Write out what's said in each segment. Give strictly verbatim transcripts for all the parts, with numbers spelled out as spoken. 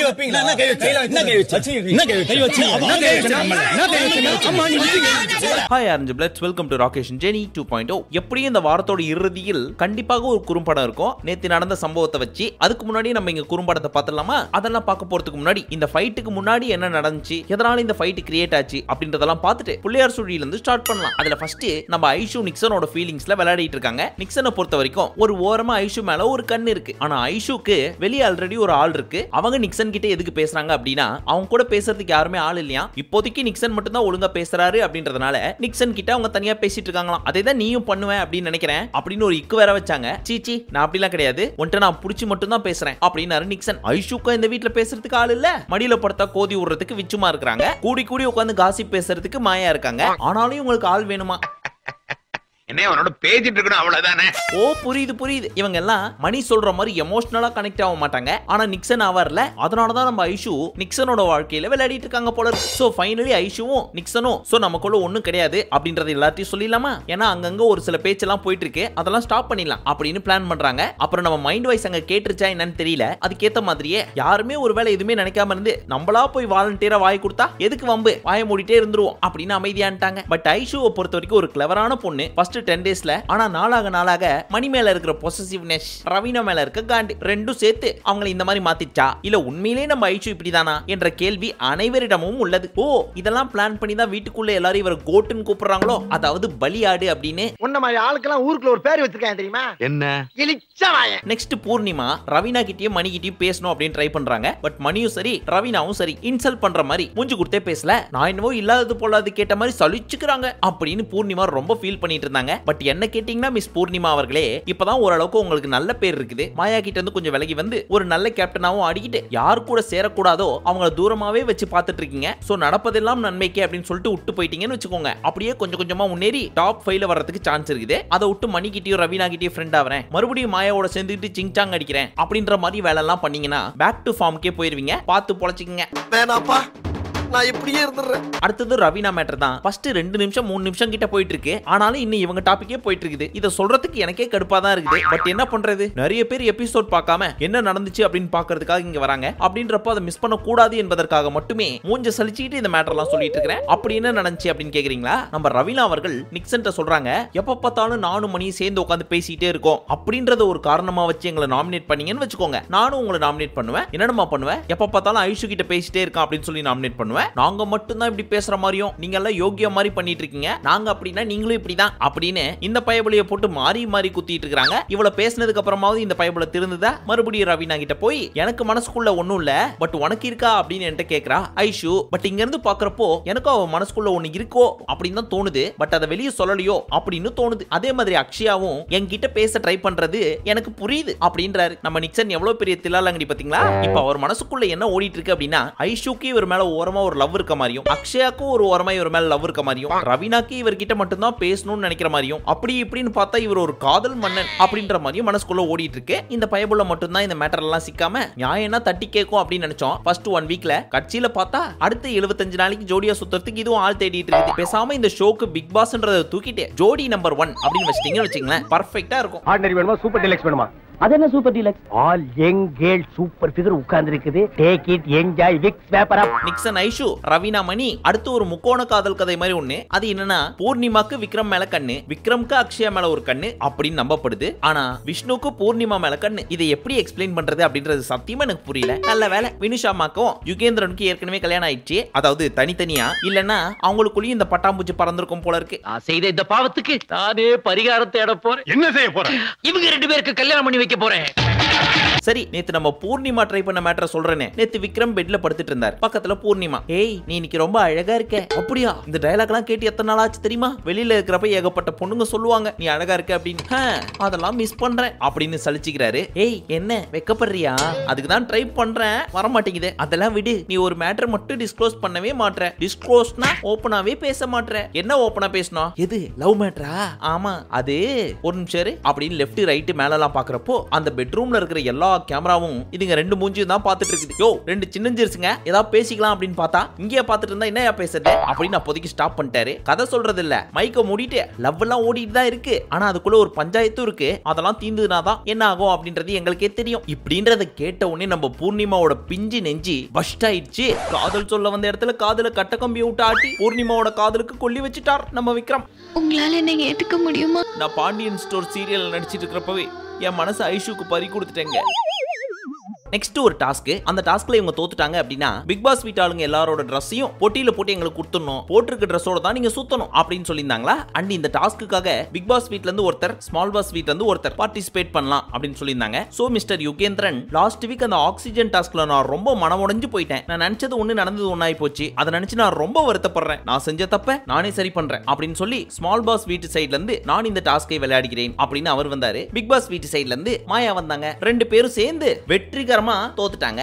வைப்பீங்களா? என்ன கை வச்சு என்ன கை வச்சு என்ன கை வச்சு கை வச்சு என்ன கை வச்சு என்ன கை வச்சு அம்மா நீ விட்டுங்க. Hi orange bloods, welcome to Rakesh and Jeni two point oh. எப்படி இந்த வாரத்தோட இறுதியில் கண்டிப்பாக ஒரு குறும்படம் இருக்கும். நேத்து நடந்த சம்பவத்தை வச்சு அதுக்கு முன்னாடி நம்ம இங்க குறும்படத்தை பார்த்துடலாமா? அதெல்லாம் பார்க்க போறதுக்கு முன்னாடி இந்த ஃபைட்டுக்கு முன்னாடி என்ன நடந்துச்சு, எதனால இந்த ஃபைட் கிரியேட் ஆச்சு அப்படின்றதெல்லாம் பார்த்துட்டு புள்ளியார் சுழியில இருந்து ஸ்டார்ட் பண்ணலாம். அதுல ஃபர்ஸ்ட் நம்ம ஐஷு நிக்சனோட ஃபீலிங்ஸ்ல விளையாடிட்டு இருக்காங்க. நிக்சனை பொறுத்த வரைக்கும் ஒரு ஓரமா ஐஷு மேல ஒரு கண்ணு இருக்கு. ஆனா ஐஷுக்கு வெளியே ஆல்ரெடி ஒரு ஆள் இருக்கு. அவங்க நிக்சன் கிட்ட எதுக்கு பேசுறாங்க அப்படின்னா அவங்க கூட பேசுறதுக்கு யாருமே ஆள் இல்லையா. இப்போதைக்கு நிக்சன் மட்டும் தான் ஒழுங்கா பேசுறாரு அப்படின்றதுனால நிக்சன் கிட்ட அவங்க தனியா பேசிட்டு இருக்காங்களாம். அதே தான் நீயும் பண்ணுவேன் அப்படின்னு நினைக்கிறேன் அப்படின்னு ஒரு இக்கு வேற வச்சாங்க. சீச்சி, நான் அப்படிலாம் கிடையாது, உன்கிட்ட நான் புடிச்சு மட்டும் தான் பேசுறேன் அப்படின்னாரு நிக்சன். ஐஷுக்கு இந்த வீட்டுல பேசுறதுக்கு ஆள் இல்ல, மடியில படுத்தா கோதி விடுறதுக்கு விச்சுமா இருக்காங்க, கூடி கூடி உட்காந்து காசிப் பேசுறதுக்கு மாயா இருக்காங்க. ஆனாலும் உங்களுக்கு ஆள் வேணுமா? என்ன அவனோட பேசிட்டு இருக்கணும் அவ்வளவுதானே. ஓ புரியுது புரியுது. இவங்க எல்லாம் மணி சொல்ற மாதிரி எமோஷனலா கனெக்ட் ஆக மாட்டாங்க. ஆனா நிக்சன் ஆவர்ல, அதனாலதான் நம்ம ஐஷு நிக்சனோட வாழ்க்கையில விளையாடிட்டு இருக்காங்க போல இருக்கு. சோ ஃபைனலி ஐஷுவும் நிக்சனும் சோ நமக்குள்ள ஒண்ணும் கிடையாது அப்படின்றது எல்லாத்தையும் சொல்லிடலாமா? ஏன்னா அங்கங்க ஒரு சில பேச்செல்லாம் போயிட்டு இருக்கு, அதெல்லாம் ஸ்டாப் பண்ணிடலாம் அப்படின்னு பிளான் பண்றாங்க. அப்புறம் நம்ம மைண்ட் வாய்ஸ் அங்க கேட்டுருச்சா என்னன்னு தெரியல. அதுக்கேத்த மாதிரியே யாருமே ஒரு வேலை எதுவுமே நினைக்காம இருந்து நம்மளா போய் வாலண்டியரா வாய் கொடுத்தா எதுக்கு வம்பு, வாயை மூடிட்டே இருந்துருவோம் அப்படின்னு அமைதியான்ட்டாங்க. பட் ஐஷுவை பொறுத்த வரைக்கும் ஒரு கிளவரான பொண்ணு. ஃபர்ஸ்ட் ten டேஸ்ல, ஆனா நாளாக நாளாக மணி மேல இருக்கிற பொசசிவ்னஸ், ரவீனா மேல இருக்க காண்டி ரெண்டும் சேர்த்து அவங்களை இந்த மாதிரி மாத்திச்சா இல்ல உண்மையிலே நம்ம ஐஷு இப்படிதானா என்ற கேள்வி அனைவரிடமும் உள்ளது. ஓ இதெல்லாம் பிளான் பண்ணி தான் வீட்டுக்குள்ள எல்லாரும் இவர கோட்டுன்னு கூப்பிடுறாங்களோ, அதாவது பலியாடு அப்படின்னு. உன்ன மாதிரி ஆளுக்கெல்லாம் ஊருக்குள்ள ஒரு பேர் வச்சிருக்காங்க தெரியுமா? என்ன? எலிச்சவாயன். நெக்ஸ்ட் பூர்ணிமா ரவீனா கிட்டயும் மணி கிட்டயும் பேசணும் அப்படின்னு ட்ரை பண்றாங்க. பட் மணியும் சரி ரவீனாவும் சரி இன்சல்ட் பண்ற மாதிரி மூஞ்சி கொடுத்தே பேசல. நான் என்னவோ இல்லாதது போலாது கேட்ட மாதிரி சலிச்சுக்கிறாங்க அப்படின்னு பூர்ணிமா ரொம்ப ஃபீல் பண்ணிட்டு இருந்தாங்க. பட் என்ன கேட்டீங்கன்னா மிஸ் பூர்ணிமா அவர்களே, இப்பதான் ஓரளவுக்கு உங்களுக்கு நல்ல பேர் இருக்குது. மாயா கிட்ட இருந்து கொஞ்சம் விலகி வந்து ஒரு நல்ல கேப்டனாவும் ஆடிக்கிட்டு யார் கூட சேரக்கூடாதோ அவங்கள தூரமாவே வச்சு பார்த்துட்டு இருக்கீங்க. சோ நடப்பதெல்லாம் நன்மைக்கே அப்படின்னு சொல்லிட்டு விட்டு போயிட்டீங்கன்னு வச்சுக்கோங்க. அப்படியே கொஞ்சம் கொஞ்சமா முன்னேறி டாப் ஃபைவ்ல வர்றதுக்கு சான்ஸ் இருக்குது. அதை விட்டு மணி கிட்டயும் ரவீனா கிட்டயும் ஃப்ரெண்ட் ஆவறேன், மறுபடியும் மாயாவோட சேர்ந்துட்டு சிங்சாங் அடிக்கிறேன் அப்படின்ற மாதிரி வேலை எல்லாம் பண்ணீங்கன்னா பேக் டு ஃபார்ம்க்கே போயிருவீங்க. பார்த்து பொழைச்சிக்கங்க. வேணாப்பா, நான் இப்படியே இருந்துறேன். அடுத்தது ரவீனா மேட்டர் தான். ஃபர்ஸ்ட் ரெண்டு நிமிஷம் மூணு நிமிஷம் கிட்ட போயிட்டு இருக்கு. ஆனாலும் இன்னும் இவங்க டாபிக்கே போயிட்டு இருக்குது. இத சொல்றதுக்கு எனக்கே கடுப்பா தான் இருக்குது. பட் என்ன பண்றது, நிறைய பேர் எபிசோட் பார்க்காம என்ன நடந்துச்சு அப்படின்னு பாக்குறதுக்காக இங்க வராங்க. அப்படின்றப்ப அதை மிஸ் பண்ண கூடாது என்பதற்காக மட்டுமே மூஞ்ச சலிச்சிட்டு இந்த மேட்டர் எல்லாம் சொல்லிட்டு இருக்கிறேன். அப்படி என்ன நடந்துச்சு அப்படின்னு கேக்குறீங்களா? நம்ம ரவீனா அவர்கள் நிக்சன் சொல்றாங்க, எப்ப பார்த்தாலும் நானும் மணியும் சேர்ந்து உட்காந்து பேசிட்டே இருக்கோம் அப்படின்றத ஒரு காரணமா வச்சு எங்களை நாமினேட் பண்ணீங்கன்னு வச்சுக்கோங்க. நானும் உங்களை நாமினேட் பண்ணுவேன். என்னமா பண்ணுவேன், எப்ப பார்த்தாலும் ஐஷு கிட்ட பேசிட்டே இருக்கான் அப்படின்னு சொல்லி நாமினேட் பண்ணுவேன். நாங்க மட்டும் தான் இப்படி பேசுற மாதிரியும் நீங்க எல்லாம் யோகிய மாதிரி பண்ணிட்டு இருக்கீங்க, நாங்க அப்படின்னா நீங்களும் இப்படிதான் அப்படின்னு இந்த பயபலியை போட்டு மாறி மாறி குத்திட்டு இருக்காங்க. இவ்வளவு பேசினதுக்கு அப்புறமாவது இந்த பயபல திருந்துதா? மறுபடியும் ரவீனா கிட்ட போய் எனக்கு மனசுக்குள்ள ஒண்ணும் இல்ல, பட் உனக்கு இருக்கா அப்படின்னு என்கிட்ட கேக்குறா ஐஷு. பட் இங்க இருந்து பாக்குறப்போ எனக்கும் அவ மனசுக்குள்ள ஒண்ணு இருக்கோ அப்படின்னு தான் தோணுது. பட் அதை வெளியே சொல்லலையோ அப்படின்னு தோணுது. அதே மாதிரி அக்ஷயாவும் என்கிட்ட பேச ட்ரை பண்றது எனக்கு புரியுது அப்படின்றாரு. நம்ம நிக்சன் எவ்வளவு பெரிய தில்லாலங்கடி பாத்தீங்களா? இப்ப அவர் மனசுக்குள்ள என்ன ஓடிட்டு இருக்கு அப்படின்னா ஐஷுக்கு இவர் மேல ஓரமா ஒரு லவ் இருக்க மாதிரியும், அக்ஷயாக்கும் ஒரு ஓரமா இவர் மேல லவ் இருக்க மாதிரியும், ரவீனாக்கு இவர்கிட்ட மட்டும் தான் பேசணும்னு நினைக்கிற மாதிரியும், அப்படி இப்படின்னு பார்த்தா இவர் ஒரு காதல் மன்னன் அப்படின்ற மாதிரியும் மனசுக்குள்ள ஓடிட்டு இருக்கு. இந்த பயபுள்ள மட்டும் தான் இந்த மேட்டர் எல்லாம் சிக்காம நியாயம்னா தட்டி கேட்கும் அப்படின்னு நினைச்சோம் ஃபர்ஸ்ட் ஒன் வீக்ல. கட்சியில பார்த்தா அடுத்த எழுபத்தஞ்சு நாளைக்கு ஜோடியா சுத்துறதுக்கு இதுவும் ஆள் தேடிட்டு இருக்கு. பேசாம இந்த ஷோக்கு பிக் பாஸ்ன்றதை தூக்கிட்டு ஜோடி நம்பர் ஒன் அப்படின்னு வச்சிட்டீங்கன்னு வச்சுங்களேன், பர்ஃபெக்ட்டா இருக்கும். ஆர்டினரி வேணுமா, சூப்பர் டீலக்ஸ் வேணுமா? அது என்ன super deluxe? All young girl super figure உட்கார்ந்து இருக்குது. டேக் இட், என்ஜாய், விக்ஸ் பேப்பர் அப். நிக்சன் ஐஷு ரவீனா மணி. அடுத்து ஒரு முக்கோண காதல் கதை மாதிரி ஒண்ணு. அது என்னன்னா பூர்ணிமாக்கு விக்ரம் மேல கண்ணு, விக்ரம்க்கு அக்ஷயா மேல ஒரு கண்ணு அப்படின்னு நம்பப்படுது. ஆனா விஷ்ணுக்கு பூர்ணிமா மேல கண்ணு. இதை எப்படி எக்ஸ்பிளைன் பண்றது அப்படின்றது சத்தியமா எனக்கு புரியல. நல்ல வேலை வினுஷாமாக்கும் யுகேந்திரனுக்கு ஏற்கனவே கல்யாணம் ஆயிடுச்சு. அதாவது தனித்தனியா, இல்லன்னா அவங்களுக்குள்ளேயும் இந்த பட்டாம்பூச்சி பறந்திருக்கும் போல இருக்கு. செய்த இந்த பாவத்துக்கு நானே பரிகாரம் தேட போறேன். என்ன செய்ய போறேன்? இவங்க ரெண்டு பேருக்கு கல்யாணம் பண்ணி வைக்க போறேன். சரி, நேத்து நம்ம பூர்ணிமா ட்ரை பண்ண மேட்டரை சொல்றேனே. நேத்து விக்ரம் பெட்ல படுத்துட்டு இருந்தார். பக்கத்துல பூர்ணிமா, ஏய் நீ இன்னைக்கு ரொம்ப அழகா இருக்க. அப்படியா? இந்த டயலாக் எல்லாம் கேட்டு எத்தனை நாள் ஆச்சு தெரியுமா? வெளியில இருக்கிறப்ப ஏகப்பட்ட பொண்ணுங்க சொல்லுவாங்க நீ அழகா இருக்க அப்படின்னு. அதெல்லாம் மிஸ் பண்றேன் அப்படின்னு சலிச்சுக்கிறாரு. ஏய் என்ன வெக்கப்படுறியா? அதுக்கு தான் ட்ரை பண்றேன், வர மாட்டேங்குது. அதெல்லாம் விடு, நீ ஒரு மேட்டர் மட்டும் டிஸ்க்ளோஸ் பண்ணவே மாட்ற. டிஸ்க்ளோஸ்னா ஓப்பனாவே பேச மாட்ற. என்ன ஓப்பனா பேசணும்? எது லவ் மேட்டரா? ஆமா அது ஒரு நிமிஷம் அப்படின்னு லெஃப்ட் ரைட் மேல எல்லாம் பாக்குறப்போ அந்த பெட்ரூம்ல இருக்கிற எல்லா கேமராவும் இதுங்க ரெண்டு மூஞ்சியும் தான் பாத்துட்டு இருக்குது. யோ ரெண்டு சின்னஞ்சிருச்சுங்க ஏதாவது பேசிக்கலாம் அப்படின்னு பார்த்தா இங்கேயே பாத்துட்டு இருந்தா என்னையா பேசுறது அப்படின்னு அப்போதைக்கு ஸ்டாப் பண்ணிட்டாரு. கதை சொல்றது இல்ல, மைக்க மூடிட்டு லவ் எல்லாம் ஓடிட்டு தான் இருக்கு. ஆனா அதுக்குள்ள ஒரு பஞ்சாயத்தும் இருக்கு. அதெல்லாம் தீர்ந்ததுனாதான் என்ன ஆகும் அப்படின்றது எங்களுக்கே தெரியும். இப்படின்றத கேட்ட உடனே நம்ம பூர்ணிமாவோட பிஞ்சு நெஞ்சி பஸ்ட் ஆயிடுச்சு. காதல் சொல்ல வந்த இடத்துல காதல கட்ட கம்பி விட்டு ஆட்டி பூர்ணிமாவோட காதலுக்கு கொல்லி வச்சுட்டார் நம்ம விக்ரம். உங்களால நீங்க ஏத்துக்க முடியுமா? நான் பாண்டியன் ஸ்டோர் சீரியல் நடிச்சிட்டு இருக்கிறப்பவே என் மனசு ஐஷுக்கு பறி கொடுத்துட்டேங்க. நெக்ஸ்ட் ஒரு டாஸ்க். அந்த டாஸ்க்ல இவங்க தோத்துட்டாங்க அப்படின்னா பிக் பாஸ் வீட்டு ஆளுங்க எல்லாரோட ட்ரெஸ்ஸையும் பொட்டியில போட்டு எங்களுக்கு கொடுத்துடணும், போட்டிருக்க ட்ரெஸ்ஸோட தான் நீங்க சுத்தணும் அப்படின்னு சொல்லியிருந்தாங்களா. அண்ட் இந்த டாஸ்க்குக்காக பிக் பாஸ் வீட்ல இருந்து ஒருத்தர், ஸ்மால் பாஸ் வீட்ல இருந்து ஒருத்தர் பார்ட்டிசிபேட் பண்ணலாம் அப்படின்னு சொல்லியிருந்தாங்க. So mister Yugendran last week அந்த ஆக்சிஜன் டாஸ்க்ல நான் ரொம்ப மனமுடைஞ்சு போயிட்டேன். நான் நினைச்சது ஒண்ணு நடந்தது ஒன்னாயி போச்சு. அதை நினைச்சு நான் ரொம்ப வருத்தப்படுறேன். நான் செஞ்ச தப்ப நானே சரி பண்றேன் அப்படின்னு சொல்லி ஸ்மால் பாஸ் வீட்டு சைட்ல இருந்து நான் இந்த டாஸ்கை விளையாடுகிறேன் அப்படின்னு அவர் வந்தாரு. பிக் பாஸ் வீட்டு சைட்ல இருந்து மாயா வந்தாங்க. ரெண்டு பேரும் சேர்ந்து வெற்றிகரமா தோத்துட்டாங்க.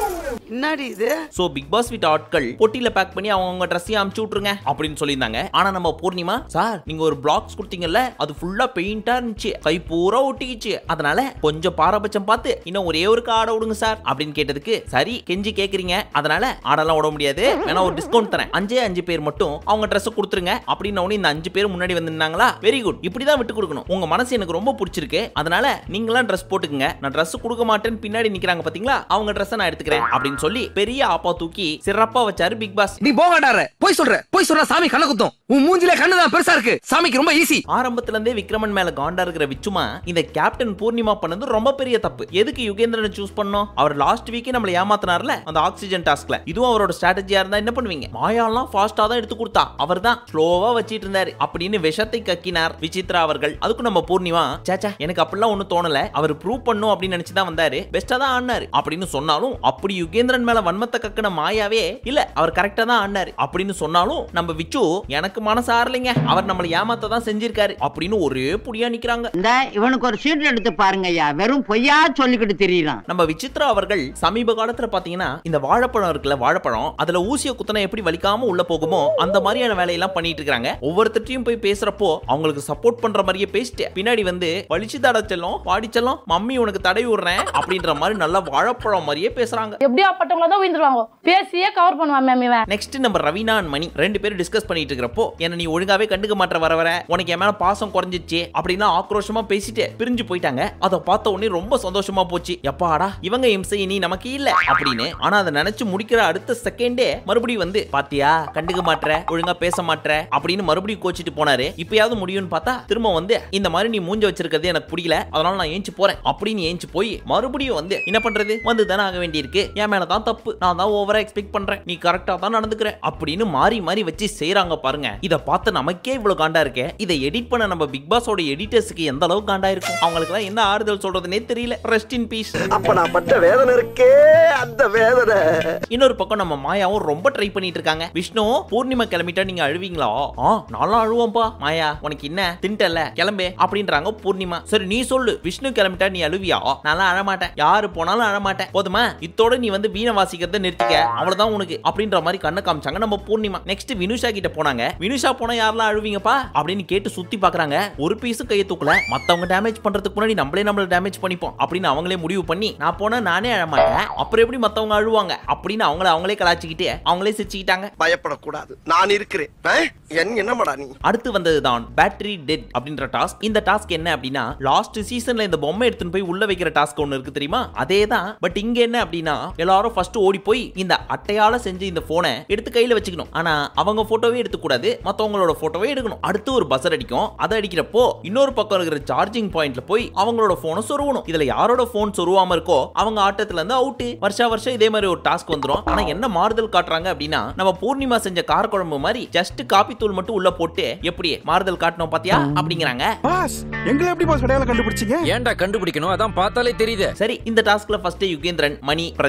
என்னடி இது? சோ பிக் பாஸ் வீட்டு ஆட்கள் பொட்டில பேக் பண்ணி அவங்க ட்ரெஸ்ஸையும் அமுச்சு விட்டுருங்க அப்படின்னு சொல்லியிருந்தாங்க. ஆனா நம்ம பூர்ணிமா சார் நீங்க ஒரு பிளாக்ஸ் கொடுத்தீங்கல்ல அது ஃபுல்லா பெயிண்டா இருந்துச்சு, கை பூரா ஒட்டிக்கிச்சு, அதனால கொஞ்சம் பாரபட்சம் பார்த்து இன்னும் ஒரே ஒரு ஆட விடுங்க சார் அப்படின்னு கேட்டதுக்கு சரி கெஞ்சி கேக்குறீங்க அதனால ஆடெல்லாம் விட முடியாது, வேணா ஒரு டிஸ்கவுண்ட் தரேன், அஞ்சே அஞ்சு பேர் மட்டும் அவங்க ட்ரெஸ் கொடுத்துருங்க அப்படின்னு இந்த அஞ்சு பேர் முன்னாடி வந்திருந்தாங்களா. வெரி குட், இப்படிதான் விட்டு கொடுக்கணும். உங்க மனசு எனக்கு ரொம்ப பிடிச்சிருக்கு, அதனால நீங்களாம் ட்ரெஸ் போட்டுக்குங்க, நான் ட்ரெஸ் கொடுக்க மாட்டேன்னு பின்னாடி நிக்கிறாங்க பாத்தீங்களா அவங்க ட்ரெஸ் நான் எடுத்துக்கிறேன் அப்படின்னு சொல்லி பெரிய ஆப்பா தூக்கி சிறப்பா வச்சாரு பிக் பாஸ். நீ போகாடார போய் சொல்ற போய் சொல்ற சாமி கண்ண குத்தும், உன் மூஞ்சில கண்ணு தான் பெருசா இருக்கு, சாமிக்கு ரொம்ப ஈஸி. ஆரம்பத்துல இருந்தே விக்ரமன் மேல காண்டா இருக்கிற விச்சுமா இந்த கேப்டன் பூர்ணிமா பண்ணது ரொம்ப பெரிய தப்பு. எதுக்கு யுகேந்திரனை சூஸ் பண்ணோம்? அவர் லாஸ்ட் வீக்கே நம்மள ஏமாத்தினார்ல அந்த ஆக்சிஜன் டாஸ்க்ல. இதுவும் அவரோட ஸ்ட்ராட்டஜியா இருந்தா என்ன பண்ணுவீங்க? மாயாலாம் ஃபாஸ்டா தான் எடுத்து கொடுத்தா, அவர் தான் ஸ்லோவா வச்சிட்டு இருந்தாரு அப்படின்னு விஷத்தை கக்கினார் விசித்ரா அவர்கள். அதுக்கு நம்ம பூர்ணிமா சேச்சா எனக்கு அப்படிலாம் ஒண்ணு தோணல, அவர் ப்ரூவ் பண்ணும் அப்படின்னு நினைச்சு தான் வந்தாரு, பெஸ்டா தான் ஆடினாரு அப்படின்னு சொன்னாலும் அப்படி யுகேந்திரன் மேல வன்மத்தை கக்கின மாயாவே இல்ல அவர் கரெக்டா தான் ஆடினாரு அப்படின்னு சொன்னாலும் நம்ம விச்சு எனக்கு மனசு ஆறலைங்க, அவர் நம்மள ஏமாத்த தான் செஞ்சிருக்காரு அப்படின்னு ஒரே புடியா நிக்கிறாங்க. இந்த இவனுக்கு ஒரு சீட் எடுத்து பாருங்க ஐயா, வெறும் பொய்யா சொல்லிக்கிட்டு தெரியலாம். நம்ம விசித்ரா அவர்கள் சமீப காலத்துல பாத்தீங்கன்னா இந்த வாழைப்பழம் இருக்குல்ல, வாழைப்பழம் அதுல ஊசிய குத்தனை எப்படி வலிக்காம உள்ள போகுமோ அந்த மாதிரியான வேலையெல்லாம் பண்ணிட்டு இருக்காங்க. ஒவ்வொருத்தையும் போய் பேசுறப்போ அவங்களுக்கு சப்போர்ட் பண்ற மாதிரியே பேசிட்டு பின்னாடி வந்து வலிச்சு தட செல்லும் பாடிச்செல்லும் மம்மி உனக்கு தடவி விடுறேன் அப்படின்ற மாதிரி நல்லா வாழைப்பழம் மாதிரியே பேசுறாங்க. எப்படியா பட்டவங்கள தான் விந்துருவாங்க, பேசியே கவர் பண்ணுவான் மேம் இவன். நெக்ஸ்ட் நம்ம ரவீனா அண்ட் மணி ரெண்டு பேரும் டிஸ்கஸ் பண்ணிட்டு இருக்கிறப்போ என்ன நீ ஒழுங்காவே கண்டுக்க மாட்ட வர வர உனக்கு என் மேல பாசம் குறைஞ்சிச்சு அப்படின்னா ஆக்ரோஷமா பேசிட்டு பிரிஞ்சு போயிட்டாங்க. அதை பார்த்த உடனே ரொம்ப சந்தோஷமா போச்சு. எப்பாடா இவங்க இம்சை நீ நமக்கு இல்ல அப்படின்னு. ஆனா அதை நினைச்சு முடிக்கிற அடுத்த செகண்டே மறுபடியும் வந்து பாத்தியா கண்டுக்க மாட்ற ஒழுங்கா பேச மாட்ற அப்படின்னு மறுபடியும் கோச்சிட்டு போனாரு. இப்பயாவது முடியும்னு பார்த்தா திரும்ப வந்து இந்த மாதிரி நீ மூஞ்ச வச்சிருக்கிறது எனக்கு பிடிக்கல அதனால நான் ஏஞ்சி போறேன் அப்படின்னு ஏஞ்சி போய் மறுபடியும் வந்து என்ன பண்றது வந்து தானே ஆக வேண்டி இருக்கு, என் மேலதான் தப்பு, நான் தான் ஓவரா எக்ஸ்பெக்ட் பண்றேன், நீ கரெக்டா தான் நடந்துக்கிற அப்படின்னு மாறி மாறி வச்சு செய்யறாங்க பாருங்க. இத பார்த்து நமக்கே இவ்வளவு காண்டா இருக்கே, இதை எடிட் பண்ண நம்ம பிக் பாஸோட எடிட்டர்ஸ்க்கு எந்த அளவுக்கு காண்டா இருக்கும், அவங்களுக்கு எல்லாம் என்ன ஆறுதல் சொல்றதுனே தெரியல. Rest in peace. அப்ப நான் பட்ட வேதனை இருக்கே அந்த வேதனை. இன்னொரு பக்கம் நம்ம மாயாவும் ரொம்ப ட்ரை பண்ணிட்டு இருக்காங்க. விஷ்ணு பூர்ணிமா கிளம்பிட்டா நீங்க அழுவீங்களா? ஆ நானும் அழுவோம்பா. மாயா உனக்கு என்ன திண்டல கிளம்பே அப்படின்றாங்க பூர்ணிமா. சரி நீ சொல்லு விஷ்ணு கிளம்பிட்டா நீ அழுவியா? நான் அழமாட்டேன், யாரு போனாலும் அழமாட்டேன், போதுமா இத்தோட நீ வந்து வீணை வாசிக்கிறத நிறுத்திக்க அவ்வளவுதான் உனக்கு அப்படின்ற மாதிரி கண்ணை காமிச்சாங்க நம்ம பூர்ணிமா. நெக்ஸ்ட் வினுஷா கிட்ட போனாங்க. வினுஷா போனா யாரெல்லாம் அழுவீங்கப்பா அப்படின்னு கேட்டு சுத்தி பாக்குறாங்க. ஒரு பீஸும் கையை தூக்கல, மத்தவங்க டேமேஜ் பண்றதுக்கு முன்னாடி நம்மளே நம்மள டேமேஜ் பண்ணிப்போம் அப்படின்னு அவங்களே முடிவு பண்ணி நான் போனா நானே அழமாட்டேன் அப்புறம் எப்படி மத்தவங்க அழுவாங்க அப்படின்னு அவங்கள அவங்களே கலாச்சிக்கிட்டு அவங்களே சிரிச்சுக்கிட்டாங்க. பயப்படக்கூடாது நான் இருக்கிறேன். என்னமாடா நீ? அடுத்து வந்ததுதான் பேட்டரி டெட் அப்படின்ற டாஸ்க். இந்த டாஸ்க் என்ன அப்படின்னா லாஸ்ட் சீசன்ல இந்த பொம்மை எடுத்துன்னு போய் உள்ள வைக்கிற டாஸ்க் ஒன்னு இருக்கு தெரியுமா, அதேதான். பட் இங்க என்ன அப்படின்னா எல்லாரும் ஃபர்ஸ்ட் ஓடி போய் இந்த அட்டையால செஞ்ச இந்த போனை எடுத்து கையில வச்சுக்கணும். ஆனா அவங்க போட்டோவே எடுக்க கூடாது, மத்தவங்களோட போட்டோவே எடுக்கணும். அடுத்து ஒரு பஸர் அடிக்கும், அதை அடிக்கிறப்போ இன்னொரு பக்கம் இருக்கிற சார்ஜிங் பாயிண்ட்ல போய் அவங்களோட போனை சொருவணும். இதுல யாரோட போன் சொருவாம இருக்கோ அவங்க ஆட்டத்துல இருந்து அவுட். வருஷா வருஷம் இதே மாதிரி ஒரு டாஸ்க் வந்துரும். ஆனா என்ன மாறுதல் காட்டுறாங்க அப்படின்னா நம்ம பூர்ணிமா செஞ்ச கார குழம்பு மாதிரி ஜஸ்ட் காபி தூள் மட்டும் உள்ள போட்டு எப்படி மாறுதல் காட்டணும் பாத்தியா அப்படிங்கிறாங்க. பாஸ் எங்களை எப்படி பாஸ் அடையாளம் கண்டுபிடிச்சீங்க? ஏன்டா கண்டுபிடிக்கணும், அதான் பார்த்தாலே தெரியுது. சரி இந்த டாஸ்க்ல ஃபர்ஸ்ட் யுகேந்திரன் மணி பிரதீப் மூணு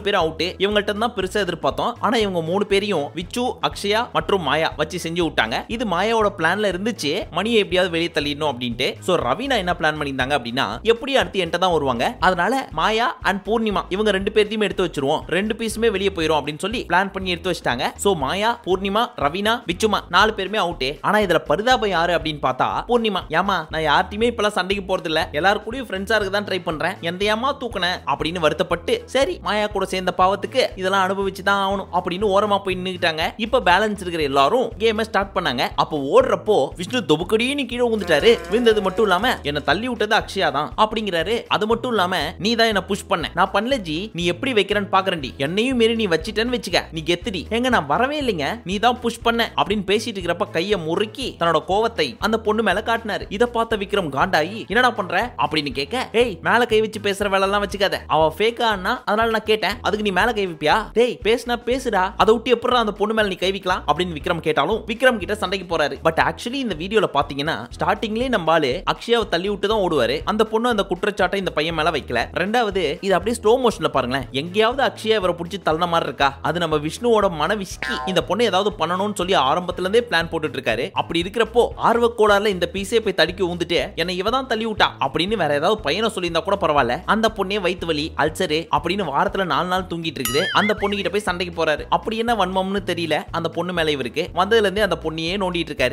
பேரும் அவுட். இவங்கள்ட்ட தான் பெருசா எதிர்பார்த்தோம். ஆனா இவங்க மூணு பேரையும் விச்சு, அக்ஷயா மற்றும் மாயா வச்சு செஞ்சு விட்டாங்க. இது மாயாவோட பிளான்ல இருந்துச்சு, மணியை எப்படியாவது வெளியே தள்ளிடணும் அப்படின்ட்டு. சோ ரவீனா என்ன பிளான் பண்ணிருந்தாங்க அப்படின்னா, எப்படி அடுத்து என்கிட்ட தான் வருவாங்க, அதனால மாயா அண்ட் பூர்ணிமா இவங்க ரெண்டு பேர்த்தையுமே எடுத்து வச்சிருவோம், ரெண்டு பீஸுமே வெளியே போயிடும் அப்படின்னு சொல்லி பிளான் பண்ணி எடுத்து வச்சிட்டாங்க. சோ மாயா, பூர்ணிமா, ரவீனா, விச்சுமா நாலு பேருமே அவுட். ஆனா இதுல பரிதாபம் யாரு அப்படின்னு பார்த்தா பூர்ணிமா. ஏமா நான் யார்ட்டையுமே இப்பெல்லாம் சண்டைக்கு போறது இல்ல, எல்லாரும் கூட ஃப்ரெண்ட்ஸா இருக்க தான் ட்ரை பண்றேன், எந்த ஏமா தூக்குன அப்படின்னு வருத்தப்பட்டு சரி மாயா கூட சேர்ந்த பாவத்துக்கு இதெல்லாம் அனுபவிச்சு தான் ஆகணும் அப்படின்னு ஓரமா போய் நின்னுட்டாங்க. இப்ப பேலன்ஸ் இருக்கிற எல்லாரும் கேமை ஸ்டார்ட் பண்ணாங்க. அப்போ ஓடுறப்போ விஷ்ணு தொபுக்கடின்னு கீழே விழுந்துட்டாரு. விழுந்தது மட்டும் இல்லாம என்ன தள்ளி விட்டது அக்ஷயா தான் அப்படிங்கிறாரு. அது மட்டும் இல்லாம நீ தான் என்ன புஷ் பண்ண, நான் பண்ணல ஜி, நீ எப்படி வைக்கிறன்னு பாக்குறேன்டி, என்னையும் மீறி நீ வச்சிட்டேன்னு வச்சுக்க, நீ கெத்துடி, எங்க நான் வரவே இல்லைங்க, நீ தான் புஷ் பண்ண அப்படின்னு பேசிட்டு இருக்கிறப்ப கையை முறுக்கி தன்னோட கோவத்தை அந்த பொண்ணு மேல காட்டினாரு. இத பார்த்த விக்ரம் காண்டாயி என்னடா பண்ற அப்படின்னு கேட்க, ஏய் மேல கை வச்சு பேசுற வேலை எல்லாம் வச்சுக்காத, அவ ஃபேக்கா அண்ணா, அதனால நான் கேட்டேன், அதுக்கு நீ மேல கை வைப்பியா, டேய் பேசுனா பேசுடா, அதை விட்டு எப்பறா அந்த பொண்ணு மேல நீ கை வைக்கலாம் அப்படின்னு விக்ரம் கேட்டாலும் விக்ரம் கிட்ட சண்டைக்கு போறாரு. பட் ஆக்சுவலி இந்த வீடியோல பாத்தீங்கன்னா ஸ்டார்டிங்லயே நம்மால அக்ஷயாவை தள்ளி விட்டு தான் ஓடுவாரு. அந்த பொண்ணு அந்த குற்றச்சாட்டை இந்த பையன் மேல வைக்கல. ரெண்டாவது இது அப்படியே ஸ்லோ மோஷன்ல பாருங்களேன், எங்கேயாவது அக்ஷயா இவரை பிடிச்சி தள்ளன மாதிரி இருக்கா, அது நம்ம விஷ்ணுவோட மன விஸ்கி இந்த பொண்ணை ஏதாவது பண்ணணும்னு சொல்லி ஆரம்பத்துல இருந்தே பிளான் போட்டுட்டு இருக்காரு. அப்படி இருக்கிறப்போ ஆர்வக்கோளாறுல இந்த பீஸே போய் தடுக்கி ஊந்துட்டு என்ன இவ தான் தள்ளி விட்டா அப்படின்னு வேற ஏதாவது பையனை சொல்லியிருந்தா கூட பரவாயில்ல, அந்த பொண்ணே வயிற்று வலி அல்சரு அப்படின்னு வாரத்துல நாலு நாள் தூங்கிட்டு இருக்குது. அந்த பொண்ணு கிட்ட போய் சண்டைக்கு போறாரு. அப்படி என்ன வன்மம்னு தெரியல அந்த பொண்ணு மேல இவருக்கு, வந்ததுல இருந்தே அந்த பொண்ணையே நோண்டிட்டு இருக்காரு.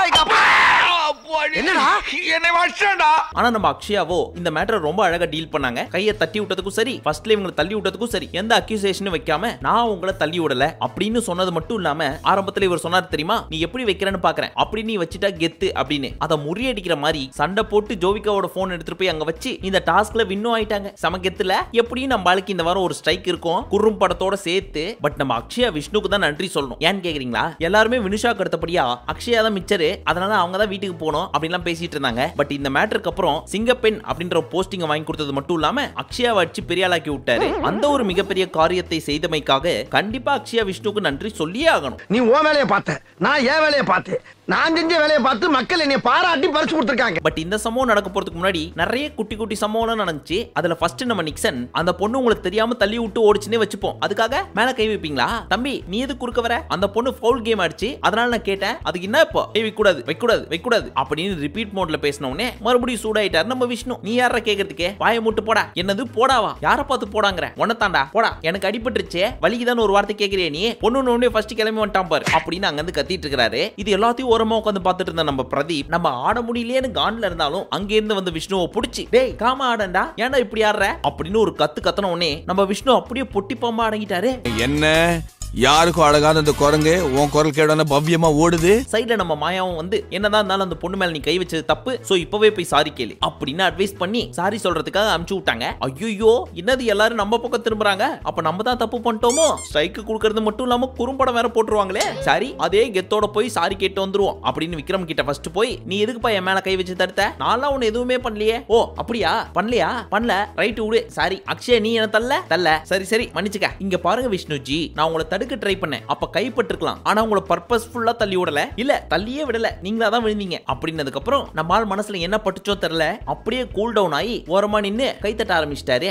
ஆனா நம்ம அக்ஷயாவோ இந்த மேட்டரை ரொம்ப அழகா டீல் பண்ணாங்க. கையை தட்டி விட்டதுக்கும் சரி, ஃபர்ஸ்ட்ல இவங்களை தள்ளி விட்டதுக்கும் சரி, எந்த அக்யூசேஷனும் வைக்காம நான் உங்களை தள்ளி விடல அப்படின்னு சொன்னது மட்டும் இல்லாம ஆரம்பத்துல இவர் சொன்னார் தெரியுமா, நீ எப்படி வைக்கிறேன்னு பாக்குறேன், அப்படி நீ வச்சுட்டா கெத்து அப்படின்னு, அதை முறியடிக்கிற மாதிரி சண்டை போட்டு ஜோவிகாவோட போன் எடுத்துட்டு போய் அங்க வச்சு இந்த டாஸ்க்ல வின்னும் ஆயிட்டாங்க. சம கெத்துல எப்படியும் நம்ம ஆளுக்கு இந்த வாரம் ஒரு ஸ்ட்ரைக் இருக்கும் குறும் படத்தோட சேர்த்து. பட் நம்ம அக்ஷயா விஷ்ணுக்கு தான் நன்றி சொல்லணும். ஏன்னு கேக்குறீங்களா, எல்லாருமே வினுஷாக்கு அடுத்தபடியா அக்ஷயா தான் மிச்சரு, அதனால அவங்க தான் வீட்டுக்கு போகணும் அப்படிலாம் பேசிட்டு இருந்தாங்க. பட் இந்த மேட்டருக்கு அப்புறம் சிங்கப்பெண் அப்படின்ற போஸ்டிங் வாங்கி கொடுத்தது மட்டும் இல்லாம அக்ஷயாவை அடிச்சு பெரியாளாக்கி விட்டாரு. அந்த ஒரு மிகப்பெரிய காரியத்தை செய்தமைக்காக கண்டிப்பா அக்ஷயா விஷ்ணுக்கு நன்றி சொல்லியே ஆகணும். நீ ஓ வேலையை பார்த்த, நான் ஏன் வேலையை பார்த்தேன், நான் செஞ்ச வேலையை பார்த்து மக்கள் என்னை பாராட்டி பரிசு கொடுத்திருக்காங்க. பட் இந்த சம்பவம் நடக்க போறதுக்கு முன்னாடி நிறைய குட்டி குட்டி சம்பவம் நடந்துச்சு. அதுல ஃபர்ஸ்ட் நம்ம நிக்சன் அந்த பொண்ணு உங்களுக்கு தெரியாம தள்ளி விட்டு ஓடிச்சுனே வச்சுப்போம், அதுக்காக மேல கை வைப்பீங்களா தம்பி, நீ எது குறுக்க வர, அந்த பொண்ணு ஃபவுல் கேம் ஆடிச்சு, அதனால நான் கேட்டேன், அதுக்கு என்ன இப்போ கை வைக்க கூடாது வைக்க கூடாது வைக்க கூடாது அப்படின்னு ரிப்பீட் மோட்ல பேசின உடனே மறுபடியும் சூடாயிட்டார் நம்ம விஷ்ணு. நீ யார கேக்குறதுக்கே, வாயை மூட்டு போடா, என்னது போடாவா, யார பார்த்து போடாங்கற, உன்னதாண்டா போடா, எனக்கு அடிபட்டுருச்சு வலிக்குதான் ஒரு வார்த்தை கேக்குறியே நீ, பொண்ணு உடனே ஃபர்ஸ்ட் கிளம்பி வந்துட்டான் பாரு அப்படின்னு அங்க இருந்து கத்திட்டு இருக்காரு. இது எல்லாத்தையும் ஓரமா உட்காந்து பார்த்துட்டு இருந்த நம்ம பிரதீப் நம்ம ஆட முடியலையேன்னு கான்ல இருந்தாலும் அங்க இருந்து வந்து விஷ்ணுவை புடிச்சு, டேய் காம ஆடண்டா, ஏன்டா இப்படி ஆடுற அப்படின்னு ஒரு கத்து கத்தன உடனே நம்ம விஷ்ணு அப்படியே பொட்டி பாம்பா அடங்கிட்டாரு. என்ன யாருக்கும் அழகான அந்த குரங்கு உன் குரல் கேடான பவ்யமா ஓடுது. சைடுல நம்ம மாயாவும் வந்து என்னதான் இருந்தாலும் அந்த பொண்ணு மேல நீ கை வச்சது தப்பு, சோ இப்பவே போய் சாரி கேளு அப்படின்னு அட்வைஸ் பண்ணி சாரி சொல்றதுக்காக அனுப்பிச்சு விட்டாங்க. ஐயோ என்னது எல்லாரும் நம்ம பக்கம் திரும்புறாங்க, அப்ப நம்ம தான் தப்பு பண்ணிட்டோமோ, ஸ்ட்ரைக் கொடுக்கறது மட்டும் இல்லாம குறும்படம் வேற போட்டுருவாங்களே, சரி அதே கெத்தோட போய் சாரி கேட்டு வந்துருவோம் அப்படின்னு விக்ரம் கிட்ட ஃபர்ஸ்ட் போய், நீ எதுக்குப்பா என் மேல கை வச்சு தடுத்த, நான்லாம் உன்னை எதுவுமே பண்ணலையே, ஓ அப்படியா பண்ணலையா பண்ணல ரைட் விடு, சாரி அக்ஷயா நீ என்ன தள்ள தள்ள சரி சரி மன்னிச்சுக்க. இங்க பாருங்க விஷ்ணுஜி, நான் உங்களை தடுக்க ட்ரை பண்ணேன், அப்ப கைப்பற்றிருக்கலாம், ஆனா உங்களை பர்பஸ்ஃபுல்லா தள்ளி விடல, இல்ல தள்ளியே விடல, நீங்களா தான் விழுந்தீங்க அப்படின்னதுக்கு அப்புறம் நம்ம ஆள் மனசுல என்ன பட்டுச்சோ தெரியல, அப்படியே கூல் டவுன் ஆகி ஓரமா நின்னு கை தட்ட ஆரம்பிச்சிட்டாரு.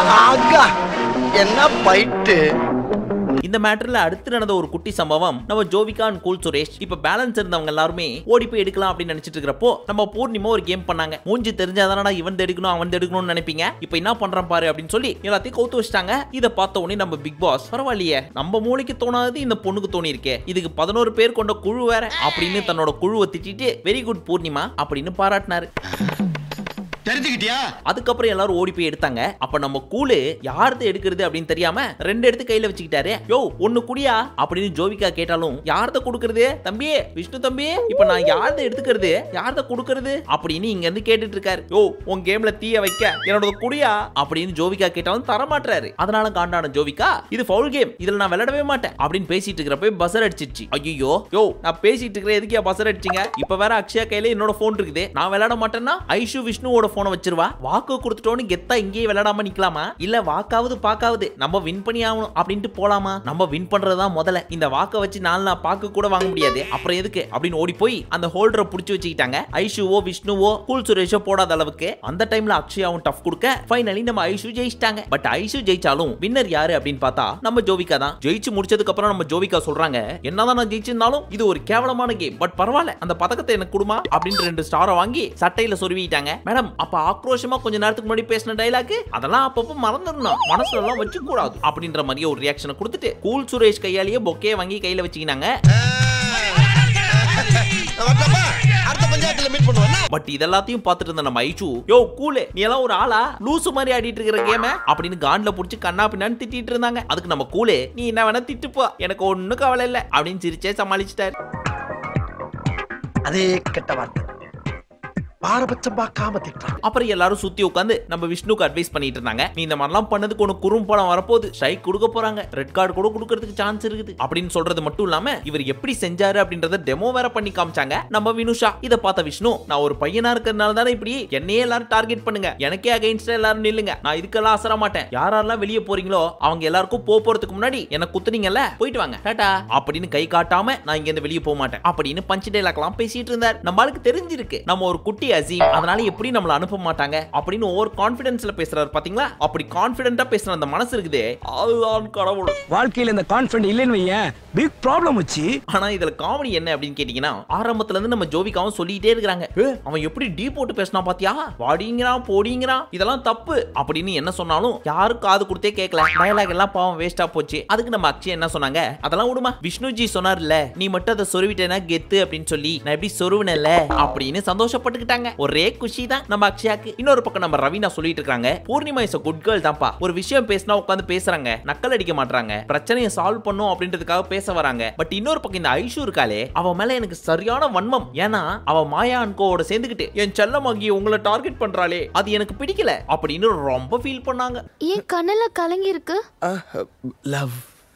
என்ன பைட்டு. இந்த மேட்டர்ல அடுத்து நடந்த ஒரு குட்டி சம்பவம், நம்ம ஜோவிகா அண்ட் கூல் சுரேஷ் இப்ப பேலன்ஸ் இருந்தவங்க எல்லாருமே ஓடி போய் எடுக்கலாம் அப்படின்னு நினைச்சிட்டு இருக்கிறப்போ நம்ம பூர்ணிமா ஒரு கேம் பண்ணாங்க. மூஞ்சி தெரிஞ்சாதானடா இவன் எடுக்கணும் அவன் எடுக்கணும்னு நினைப்பீங்க, இப்ப என்ன பண்றான் பாரு அப்படின்னு சொல்லி எல்லாத்தையும் கவுத்து வச்சிட்டாங்க. இதை பார்த்த உடனே நம்ம பிக் பாஸ், பரவாயில்லையே நம்ம மூளைக்கு தோணாது இந்த பொண்ணுக்கு தோணி இருக்கே, இதுக்கு பதினோரு பேர் கொண்ட குழு வேற அப்படின்னு தன்னோட குழுவை திட்டிட்டு வெரி குட் பூர்ணிமா அப்படின்னு பாராட்டினாரு. தெரிஞ்சுக்கிட்டியா? அதுக்கப்புறம் எல்லாரும் ஓடி போய் எடுத்தாங்க. அப்ப நம்ம கூலு யாரது எடுக்கிறது அப்படின்னு தெரியாம ரெண்டு எடுத்து கையில வச்சுக்கிட்டாரு. யோ ஒண்ணு குடியா அப்படின்னு ஜோவிகா கேட்டாலும் யாரத கொடுக்கறது தம்பி விஷ்ணு தம்பி, இப்ப நான் யாரத எடுத்துக்கிறது யாரத கொடுக்கறது அப்படின்னு இங்க இருந்து கேட்டுட்டு இருக்காரு. யோ உன் கேம்ல தீய வைக்க என்னோட குடியா அப்படின்னு ஜோவிகா கேட்டாலும் தரமாட்டாரு. அதனால காண்டான ஜோவிகா, இது ஃபவுல் கேம், இதுல நான் விளையாடவே மாட்டேன் அப்படின்னு பேசிட்டு இருக்கிறப்ப பசர் அடிச்சிருச்சு. ஐயோ யோ நான் பேசிட்டு இருக்கிற எதுக்கே பசர் அடிச்சிங்க, இப்ப வேற அக்ஷயா கையில என்னோட போன் இருக்குது, நான் விளையாட மாட்டேன்னா ஐஷு விஷ்ணுவோட போனை வச்சிருவா. வாக்கு கொடுத்துட்டோன்னு கெத்தா இங்கேயே விளையாடாம நிக்கலாமா, இல்ல வாக்காவது பாக்காவது நம்ம வின் பண்ணி ஆகணும் அப்படின்ட்டு போலாமா? நம்ம வின் பண்றதுதான் முதல்ல. இந்த வாக்க வச்சு நாலு நாள் பாக்கு கூட வாங்க முடியாது, அப்புறம் எதுக்கு அப்படின்னு ஓடி போய் அந்த ஹோல்டரை புடிச்சு வச்சுக்கிட்டாங்க. ஐஷுவோ விஷ்ணுவோ கூல் சுரேஷோ போடாத அளவுக்கு. அந்த டைம்ல அக்ஷயாவும் டஃப் கொடுக்க ஃபைனலி நம்ம ஐஷு ஜெயிச்சிட்டாங்க. பட் ஐஷு ஜெயிச்சாலும் வின்னர் யாரு அப்படின்னு பார்த்தா நம்ம ஜோவிகா தான். ஜெயிச்சு முடிச்சதுக்கு அப்புறம் நம்ம ஜோவிகா சொல்றாங்க, என்னதான் நான் ஜெயிச்சிருந்தாலும் இது ஒரு கேவலமான கேம், பட் பரவாயில்ல அந்த பதக்கத்தை எனக்கு கொடுமா அப்படின்னு ரெண்டு ஸ்டாரை வாங்கி சட்டையில சொருவிட்டாங்க. மேடம் அப்ப ஆக்ரோஷமா கொஞ்ச நேரத்துக்கு முன்னாடி பேசின டைலாக் அதெல்லாம் அப்பப்போ மறந்துடணும், மனசுல எல்லாம் வச்சு கூடாது அப்படின்ற மாதிரி ஒரு ரியாக்ஷனை கொடுத்துட்டு கூல் சுரேஷ் கையாலேயே பொக்கே வாங்கி கையில வச்சுக்கினாங்க. பட் இதெல்லாத்தையும் பார்த்துட்டு இருந்த நம்ம ஐஷு, யோ கூலே நீ எல்லாம் ஒரு ஆளா, லூசு மாதிரி ஆடிட்டு இருக்கிற கேம அப்படின்னு காண்ட்ல புடிச்சு கண்ணா பின்னான்னு திட்டிட்டு இருந்தாங்க. அதுக்கு நம்ம கூலே, நீ என்ன வேணா திட்டுப்போ எனக்கு ஒன்னும் கவலை இல்ல அப்படின்னு சிரிச்சே சமாளிச்சிட்டாரு. அதே கெட்ட வார்த்தை பாரபட்சம் பார்க்காம திட்டான். அப்புறம் எல்லாரும் சுத்தி உட்காந்து நம்ம விஷ்ணுக்கு அட்வைஸ் பண்ணிட்டு இருந்தாங்க, நீ இந்த மாதிரிலாம் பண்ணதுக்கு ஒன்னு குறும்படம் வரப்போகுது, ஸ்ட்ரைக் கொடுக்க போறாங்க, ரெட் கார்டு கூட கொடுக்கறதுக்கு சான்ஸ் இருக்குது அப்படின்னு சொல்றது மட்டும் இல்லாம இவர் எப்படி செஞ்சாரு அப்படின்றத டெமோ வேற பண்ணி காமிச்சாங்க நம்ம வினுஷா. இத பார்த்த விஷ்ணு, நான் ஒரு பையனா இருக்கிறதுனால தானே இப்படி என்னையே எல்லாரும் டார்கெட் பண்ணுங்க, எனக்கே அகைன்ஸ்டா எல்லாரும் நில்லுங்க, நான் இதுக்கெல்லாம் அசர மாட்டேன், யாரெல்லாம் வெளியே போறீங்களோ அவங்க எல்லாருக்கும் போ போறதுக்கு முன்னாடி என்ன குத்துனீங்கல்ல, போயிட்டு வாங்க டாடா அப்படின்னு கை காட்டாம நான் இங்க இருந்து வெளியே போக மாட்டேன் அப்படின்னு பஞ்ச் டைலாக் எல்லாம் பேசிட்டு இருந்தார். நம்மளுக்கு தெரிஞ்சிருக்கு நம்ம ஒரு குட்டி அசீம், அதனால எப்படி நம்மள அனுப்ப மாட்டாங்க அப்படின்னு ஓவர் கான்ஃபிடன்ஸ்ல பேசுறாரு பாத்தீங்களா. அப்படி கான்ஃபிடென்ட்டா பேசுற அந்த மனசு இருக்குதே, அதுதான் கடவுள். வாழ்க்கையில இந்த கான்ஃபிடன்ட் இல்லன்னு வையேன் பிக் ப்ராப்ளம் வச்சு. ஆனா இதுல காமெடி என்ன அப்படின்னு கேட்டீங்கன்னா, ஆரம்பத்துல இருந்து நம்ம ஜோவிகாவும் சொல்லிட்டே இருக்காங்க, அவன் எப்படி டீ போட்டு பேசினா பாத்தியா, வாடிங்கிறான் போடிங்கிறான் இதெல்லாம் தப்பு அப்படின்னு என்ன சொன்னாலும் யாரும் காது கொடுத்தே கேட்கல. டயலாக் எல்லாம் பாவம் வேஸ்டா போச்சு. அதுக்கு நம்ம அக்ஷய் என்ன சொன்னாங்க, அதெல்லாம் விடுமா, விஷ்ணுஜி சொன்னார்ல நீ மட்டும் அதை சொருவிட்டேனா கெத்து அப்படின்னு சொல்லி நான் எப்படி சொருவினல அப்படின்னு சந்தோஷப்பட்டுக்கிட்டாங்க. ஒரே குஷி தான் நம்ம அக்ஷயாக்கு. இன்னொரு பக்கம் நம்ம ரவீனா சொல்லிட்டு இருக்காங்க, Poornima is a good girl தான்ப்பா, ஒரு விஷயம் பேசினா உட்காந்து பேசுறாங்க, நக்கல் அடிக்க மாட்டாங்க, பிரச்சனையை சால்வ் பண்ணும் அப்படின்றதுக்காக பேச வராங்க. பட் இன்னொரு பக்கம் இந்த ஐஷு இருக்காளே, அவ மேல எனக்கு சரியான வன்மம். ஏன்னா அவ மாயா அன்கோவோட சேர்ந்துக்கிட்டு என் செல்லமாகி உங்களை டார்கெட் பண்றாளே அது எனக்கு பிடிக்கல அப்படின்னு ரொம்ப ஃபீல் பண்ணாங்க. ஏன் கண்ணெல்லாம் கலங்கி இருக்கு? லவ்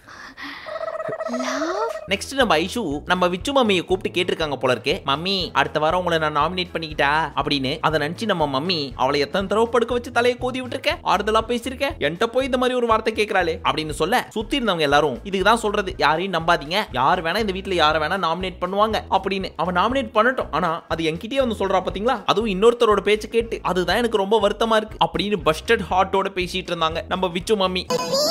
நெக்ஸ்ட் நம்ம ஐஷு நம்ம விச்சு மம்மியை கூப்பிட்டு கேட்டிருக்காங்க போல இருக்கே, மம்மி அடுத்த வாரம் உங்களை நான் நாமினேட் பண்ணிக்கிட்டா அப்படின்னு. அதை நினைச்சு நம்ம மம்மி அவளை எத்தனை தடவை படுக்க வச்சு தலையை கோதி விட்டுருக்கேன், ஆறுதலா பேசிருக்கேன், என்கிட்ட போய் இந்த மாதிரி ஒரு வார்த்தை கேட்கறாளே அப்படின்னு சொல்ல சுத்தி இருந்தவங்க எல்லாரும் இதுக்கு தான் சொல்றது, யாரையும் நம்பாதீங்க, யார் வேணா இந்த வீட்டுல யார வேணா நாமினேட் பண்ணுவாங்க அப்படின்னு. அவன் நாமினேட் பண்ணட்டும், ஆனா அது என்கிட்டயே வந்து சொல்றா பாத்தீங்களா, அதுவும் இன்னொருத்தரோட பேச்சு கேட்டு, அதுதான் எனக்கு ரொம்ப வருத்தமா இருக்கு அப்படின்னு பஸ்டட் ஹார்ட்டோட பேசிட்டு இருந்தாங்க நம்ம விச்சு மம்மி.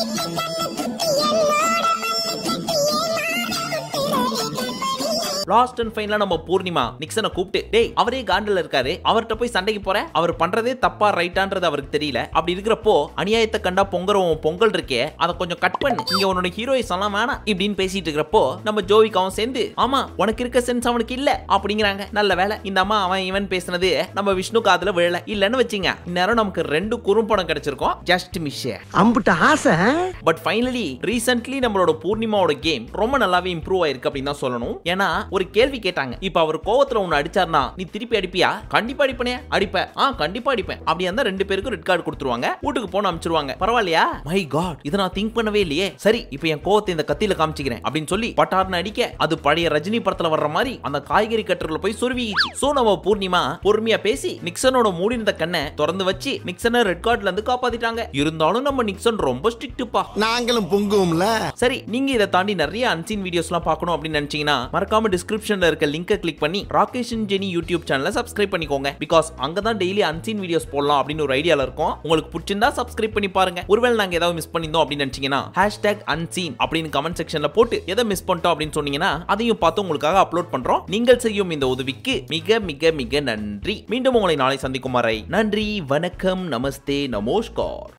லாஸ்ட் அண்ட் ஃபைனலா நம்ம பூர்ணிமா நிக்சனை கூப்பிட்டு, டேய் அவரே காண்டல இருக்காரு, அவர்கிட்ட போய் சண்டைக்கு போற, அவர் பண்றதே தப்பா ரைட்டான்றது அவருக்கு தெரியல, அப்படி இருக்கிறப்போ அநியாயத்தை கண்டா பொங்கறோம் பொங்கல் இருக்கே அதை கொஞ்சம் கட் பண்ணு, இங்க உன்னோட ஹீரோயிஸ் எல்லாம் வேணாம் இப்படின்னு பேசிட்டு இருக்கிறப்போ நம்ம ஜோவிகாவும் சேர்ந்து, ஆமா உனக்கு இருக்க சென்ஸ் அவனுக்கு இல்ல அப்படிங்கிறாங்க. நல்ல வேலை இந்த அம்மா அவன் இவன் பேசினது நம்ம விஷ்ணு காதுல விழல, இல்லன்னு வச்சுங்க இந்நேரம் நமக்கு ரெண்டு குறும்படம் கிடைச்சிருக்கும். ஜஸ்ட் மிஸ் அம்புட்ட ஆசை. பட் ஃபைனலி ரீசென்ட்லி நம்மளோட பூர்ணிமாவோட கேம் ரொம்ப நல்லாவே இம்ப்ரூவ் ஆயிருக்கு அப்படின்னு தான் சொல்லணும். ஏன்னா ஒரு கேள்வி கேட்டாங்க, இப்ப அவர் கோவத்துல உன்னை அடிச்சார்னா நீ திருப்பி அடிப்பியா? கண்டிப்பா அடிப்பனே. அடிப்பேன், ஆ கண்டிப்பா அடிப்பேன். அப்படி இருந்தா ரெண்டு பேருக்கும் ரெட் கார்டு கொடுத்துருவாங்க, வீட்டுக்கு போன அனுப்பிச்சிருவாங்க. பரவாயில்லையா? மை காட், இத நான் திங்க் பண்ணவே இல்லையே. சரி இப்போ என் கோவத்தை இந்த கத்தியில காமிச்சிக்கிறேன் அப்படின்னு சொல்லி பட்டார்னு அடிக்க அது பழைய ரஜினி படத்துல வர்ற மாதிரி அந்த காய்கறி கட்டர்ல போய் சொருவிச்சு. சோ நம்ம பூர்ணிமா பொறுமையா பேசி நிக்சனோட மூடின கண்ணை திறந்து வச்சு நிக்சனை ரெட் கார்டுல இருந்து காப்பாத்திட்டாங்க. இருந்தாலும் நம்ம நிக்சன் ரொம்ப ஸ்ட்ரிக்ட்பா, நாங்களும் பொங்குவோம்ல. சரி நீங்க இதை தாண்டி நிறைய அன்சீன் வீடியோஸ்லாம் பார்க்கணும் அப்படின்னு நினைச்சீங்கன்னா மறக்காம டிஸ்கிரிப்ஷன்ல இருக்க லிங்கை கிளிக் பண்ணி ராகேஷ் அண்ட் ஜெனி யூடியூப் சேனலை சப்ஸ்கிரைப் பண்ணிக்கோங்க. பிகாஸ் அங்கதான் டெய்லி அன்சீன் வீடியோஸ் போடலாம் அப்படின்னு ஒரு ஐடியால இருக்கும். உங்களுக்கு பிடிச்சிருந்தா சப்ஸ்கிரைப் பண்ணி பாருங்க. ஒருவேளை நாங்க ஏதாவது மிஸ் பண்ணிருந்தோம் அப்படின்னு நினைச்சீங்கன்னா ஹேஷ்டாக் அன்சீன் அப்படின்னு கமெண்ட் செக்ஷன்ல போட்டு எதை மிஸ் பண்ணிட்டோம் அப்படின்னு சொன்னீங்கன்னா அதையும் பார்த்து உங்களுக்காக அப்லோட் பண்றோம். நீங்கள் செய்யும் இந்த உதவிக்கு மிக மிக மிக நன்றி. மீண்டும் உங்களை நாளை சந்திக்கும் வரை நன்றி, வணக்கம், நமஸ்தே, நமஸ்கார்.